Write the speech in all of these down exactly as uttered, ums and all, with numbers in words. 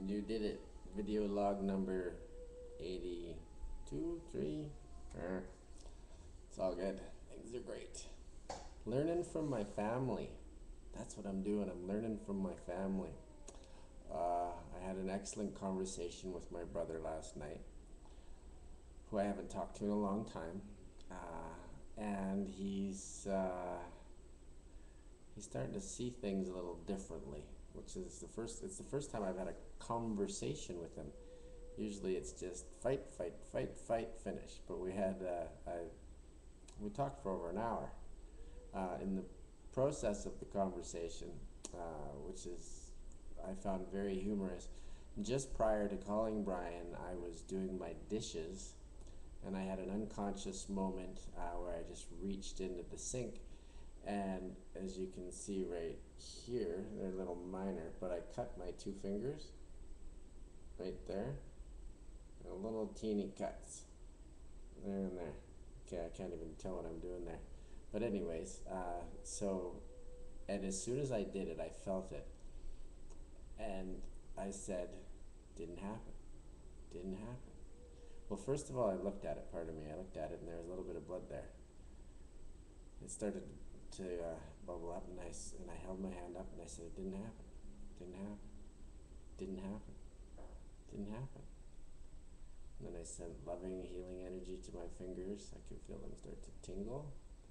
You did it. Video log number eighty-two, three. Er, It's all good. Things are great. Learning from my family. That's what I'm doing. I'm learning from my family. Uh, I had an excellent conversation with my brother last night, who I haven't talked to in a long time. Uh, and he's uh, he's starting to see things a little differently, which is the first. It's the first time I've had a conversation with him. Usually it's just fight, fight, fight, fight, finish. But we had uh, I, we talked for over an hour. Uh, in the process of the conversation, uh, which is I found very humorous. Just prior to calling Brian, I was doing my dishes, and I had an unconscious moment uh, where I just reached into the sink, and as you can see right here, they're a little minor, but I cut my two fingers right there, and little teeny cuts there and there. Okay, I can't even tell what I'm doing there. But anyways, uh, so, and as soon as I did it, I felt it. And I said, didn't happen. Didn't happen. Well, first of all, I looked at it, pardon me. I looked at it, and there was a little bit of blood there. It started to uh, bubble up, and I, and I held my hand up, and I said, it didn't happen. Didn't happen. Didn't happen. Didn't happen. And then I sent loving, healing energy to my fingers. I could feel them start to tingle.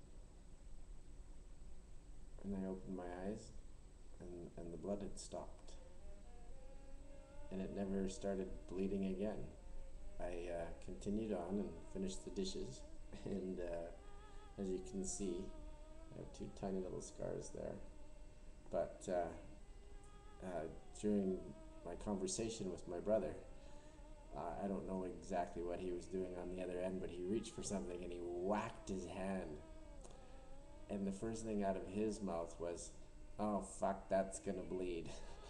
And I opened my eyes, and, and the blood had stopped. And it never started bleeding again. I uh, continued on and finished the dishes, and uh, as you can see, I have two tiny little scars there. But uh, uh, during my conversation with my brother, uh, I don't know exactly what he was doing on the other end, but he reached for something and he whacked his hand. And the first thing out of his mouth was, oh fuck, that's gonna bleed.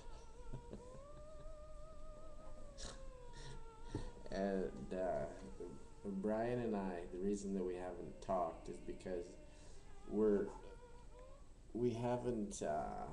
And uh, Brian and I, the reason that we haven't talked is because we're, we haven't, uh,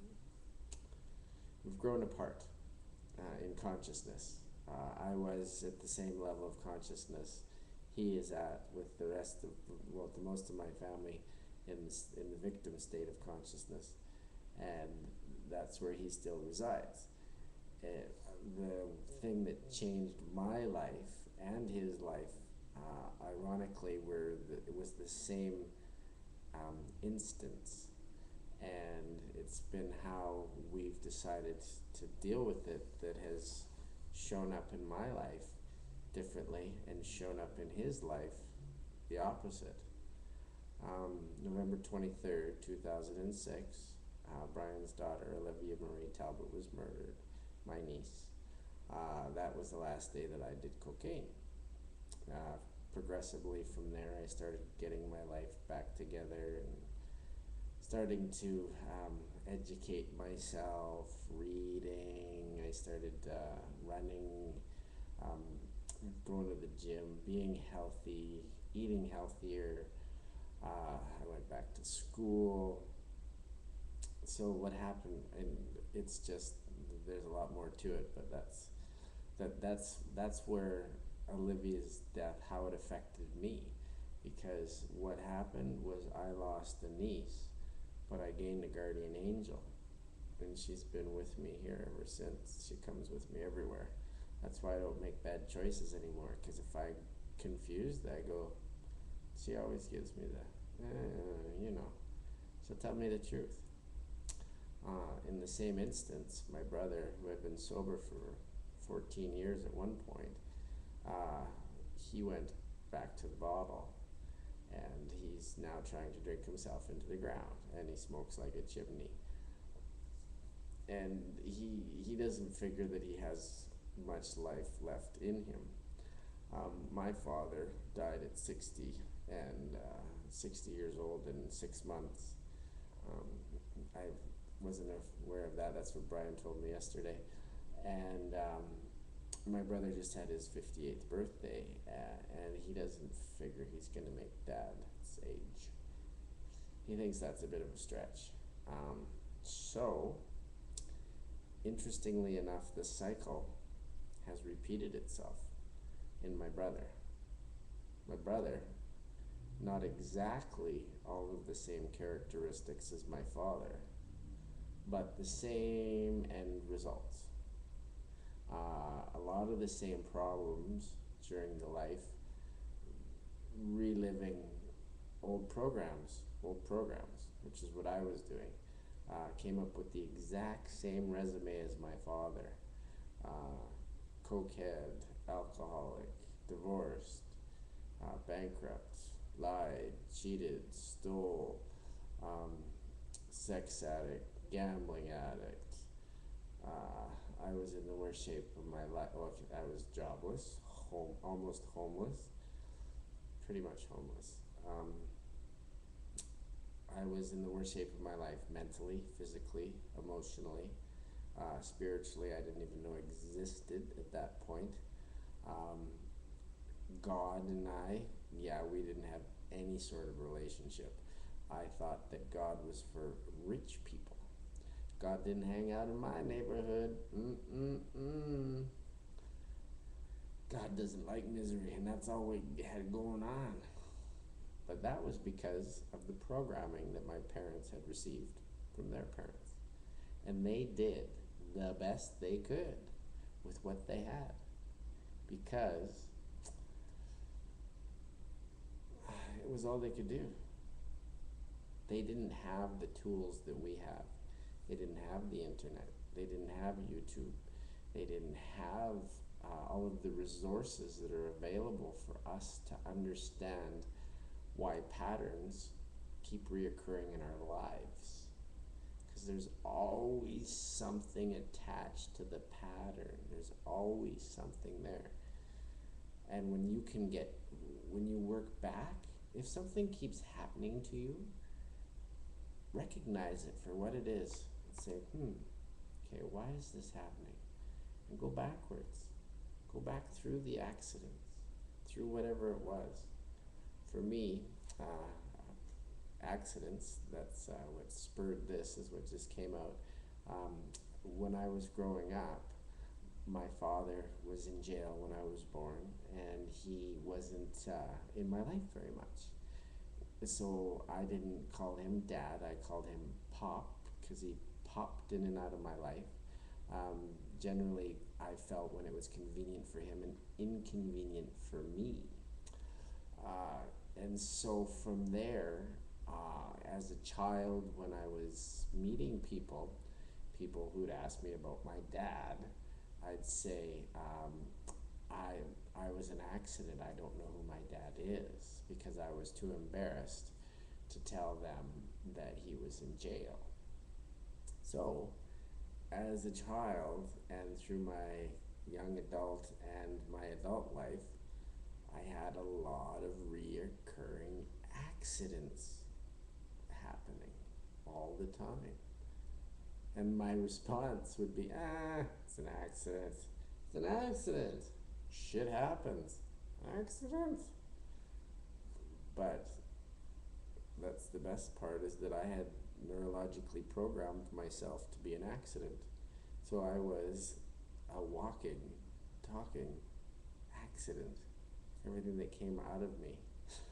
we've grown apart uh, in consciousness. Uh, I was at the same level of consciousness he is at with the rest of, well, the most of my family in, in the victim state of consciousness. And that's where he still resides. Uh, the thing that changed my life and his life, uh, ironically, were the, it was the same um, instance, and it's been how we've decided to deal with it that has shown up in my life differently and shown up in his life the opposite. Um, November twenty-third, two thousand six, uh, Brian's daughter, Olivia Marie Talbot, was murdered, my niece. Uh, that was the last day that I did cocaine. Uh, progressively from there, I started getting my life back together and starting to um, educate myself, reading. I started uh, running, um, going to the gym, being healthy, eating healthier. Uh, I went back to school. So what happened, and it's just, there's a lot more to it, but that's that that's that's where Olivia's death, how it affected me, because what happened was I lost a niece, but I gained a guardian angel, and she's been with me here ever since. She comes with me everywhere. That's why I don't make bad choices anymore, because if I confused, I go, she always gives me the, eh, you know, she'll tell me the truth. Uh, in the same instance, my brother, who had been sober for fourteen years at one point, uh, he went back to the bottle, and he's now trying to drink himself into the ground, and he smokes like a chimney. And he he doesn't figure that he has much life left in him. Um, my father died at sixty, and uh, sixty years old in six months. Um, I wasn't aware of that. That's what Brian told me yesterday. And um, my brother just had his fifty-eighth birthday, uh, and he doesn't figure he's going to make dad's age. He thinks that's a bit of a stretch. Um, so interestingly enough, the cycle has repeated itself in my brother. My brother, not exactly all of the same characteristics as my father, but the same end results. Uh, a lot of the same problems during the life, reliving old programs, old programs, which is what I was doing. Uh, came up with the exact same resume as my father. Uh, cokehead, alcoholic, divorced, uh, bankrupt, lied, cheated, stole, um, sex addict, gambling addict. Uh, I was in the worst shape of my life. Well, I was jobless, home, almost homeless, pretty much homeless. Um, I was in the worst shape of my life, mentally, physically, emotionally, uh, spiritually. I didn't even know existed at that point. Um, God and I, yeah, we didn't have any sort of relationship. I thought that God was for rich people. God didn't hang out in my neighborhood. Mm-mm-mm. God doesn't like misery, and that's all we had going on. But that was because of the programming that my parents had received from their parents. And they did the best they could with what they had, because it was all they could do. They didn't have the tools that we have. They didn't have the internet. They didn't have YouTube. They didn't have uh, all of the resources that are available for us to understand why patterns keep reoccurring in our lives. Because there's always something attached to the pattern. There's always something there. And when you can get, when you work back, if something keeps happening to you, recognize it for what it is and say, hmm, okay, why is this happening? And go backwards. Go back through the accidents, through whatever it was. For me, uh, accidents, that's uh, what spurred this, is what just came out. Um, when I was growing up, my father was in jail when I was born, and he wasn't uh, in my life very much. So I didn't call him Dad, I called him Pop, because he popped in and out of my life. Um, generally, I felt when it was convenient for him and inconvenient for me. Uh, and so from there, uh, as a child, when I was meeting people, people who'd ask me about my dad, I'd say, um, I, I was an accident, I don't know who my dad is, because I was too embarrassed to tell them that he was in jail. So, as a child, and through my young adult and my adult life, I had a lot of reoccurring accidents happening all the time. And my response would be, ah, it's an accident. It's an accident. Shit happens. Accident. But that's the best part, is that I had neurologically programmed myself to be an accident. So I was a walking, talking accident. Everything that came out of me.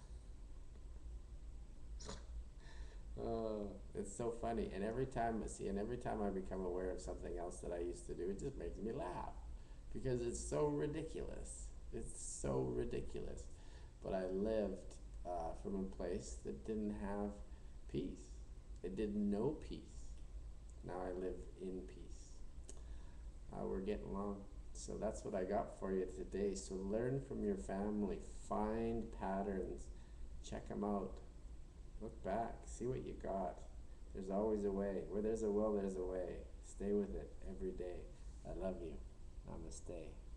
Oh, it's so funny. And every time, see, and every time I become aware of something else that I used to do, it just makes me laugh, because it's so ridiculous. It's so ridiculous. But I lived uh, from a place that didn't have peace. It didn't know peace. Now I live in peace. Uh, we're getting along. So that's what I got for you today. So learn from your family. Find patterns. Check them out. Look back. See what you got. There's always a way. Where there's a will, there's a way. Stay with it every day. I love you. Namaste.